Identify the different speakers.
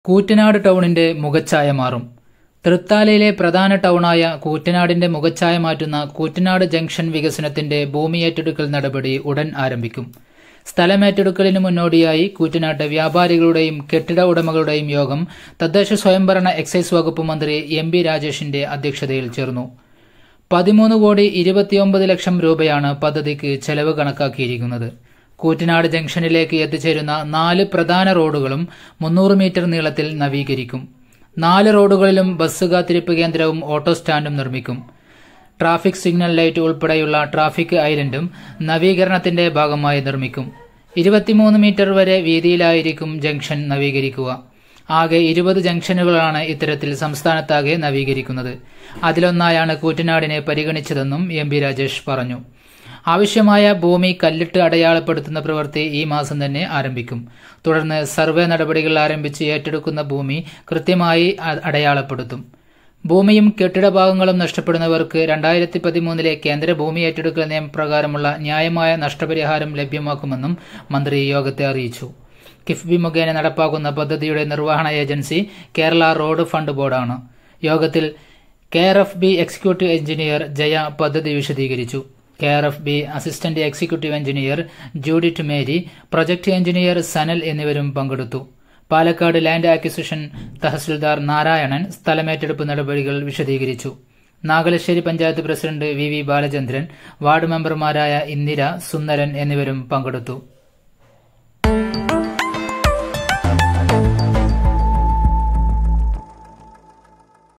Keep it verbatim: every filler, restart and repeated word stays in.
Speaker 1: കൂറ്റനാട് ടൗണിന്റെ മുഖച്ഛായ മാറും. തൃത്താലയിലെ പ്രധാന ടൗണായ കൂറ്റനാടിന്റെ മുഖച്ഛായ മാറ്റുന്ന കൂറ്റനാട് ജംഗ്ഷൻ വികസനത്തിന്റെ ഭൂമിയേറ്റെടുക്കൽ നടപടി ഉടൻ ആരംഭിക്കും. സ്ഥലമേറ്റെടുക്കലിന് മുന്നോടിയായി കൂറ്റനാട്ട് വ്യാപാരികളുടെയും കെട്ടിട ഉടമകളുടെയും യോഗം തദ്ദേശ സ്വയംഭരണ എക്സൈസ് വകുപ്പ് മന്ത്രി എം ബി രാജേഷിന്റെ അധ്യക്ഷതയിൽ ചേർന്നു. പതിമൂന്ന് കോടി ഇരുപത്തിയൊമ്പത് ലക്ഷം രൂപയാണ് പദ്ധതിക്ക് ചെലവ് കണക്കാക്കിയിരിക്കുന്നത്. കൂറ്റനാട് ജംഗ്ഷനിലേക്ക് എത്തിച്ചേരുന്ന നാല് പ്രധാന റോഡുകളും മുന്നൂറ് മീറ്റർ നീളത്തിൽ നവീകരിക്കും. നാല് റോഡുകളിലും ബസ് കാത്തിരിപ്പ് കേന്ദ്രവും ഓട്ടോ സ്റ്റാൻഡും നിർമ്മിക്കും. ട്രാഫിക് സിഗ്നൽ ലൈറ്റ് ഉൾപ്പെടെയുള്ള ട്രാഫിക് ഐലൻഡും നവീകരണത്തിന്റെ ഭാഗമായി നിർമ്മിക്കും. ഇരുപത്തിമൂന്ന് മീറ്റർ വരെ വീതിയിലായിരിക്കും ജംഗ്ഷൻ നവീകരിക്കുക. ആകെ ഇരുപത് ജംഗ്ഷനുകളാണ് ഇത്തരത്തിൽ സംസ്ഥാനത്താകെ നവീകരിക്കുന്നത്. അതിലൊന്നായാണ് കൂറ്റനാടിനെ പരിഗണിച്ചതെന്നും എം ബി രാജേഷ് പറഞ്ഞു. ആവശ്യമായ ഭൂമി കല്ലിട്ട് അടയാളപ്പെടുത്തുന്ന പ്രവൃത്തി ഈ മാസം തന്നെ ആരംഭിക്കും. തുടർന്ന് സർവേ നടപടികൾ ആരംഭിച്ച് ഏറ്റെടുക്കുന്ന ഭൂമി കൃത്യമായി അടയാളപ്പെടുത്തും. ഭൂമിയും കെട്ടിട ഭാഗങ്ങളും നഷ്ടപ്പെടുന്നവർക്ക് രണ്ടായിരത്തി പതിമൂന്നിലെ കേന്ദ്ര ഭൂമി ഏറ്റെടുക്കൽ നിയമപ്രകാരമുള്ള ന്യായമായ നഷ്ടപരിഹാരം ലഭ്യമാക്കുമെന്നും മന്ത്രി യോഗത്തെ അറിയിച്ചു. കിഫ്ബി മുഖേന നടപ്പാക്കുന്ന പദ്ധതിയുടെ നിർവഹണ ഏജൻസി കേരള റോഡ് ഫണ്ട് ബോർഡാണ്. യോഗത്തിൽ K R F B executive engineer Jaya പദ്ധതി വിശദീകരിച്ചു. K R F B assistant executive engineer Judith Mary, project engineer Sanal എന്നിവരും പങ്കെടുത്തു. പാലക്കാട് ലാൻഡ് അക്വിസിഷൻ തഹസിൽദാർ നാരായണൻ സ്ഥലമേറ്റെടുപ്പ് നടപടികൾ വിശദീകരിച്ചു. Nagalassery panchayat president V V Balachandran, ward മെമ്പർമാരായ ഇന്ദിര, സുന്ദരൻ എന്നിവരും പങ്കെടുത്തു.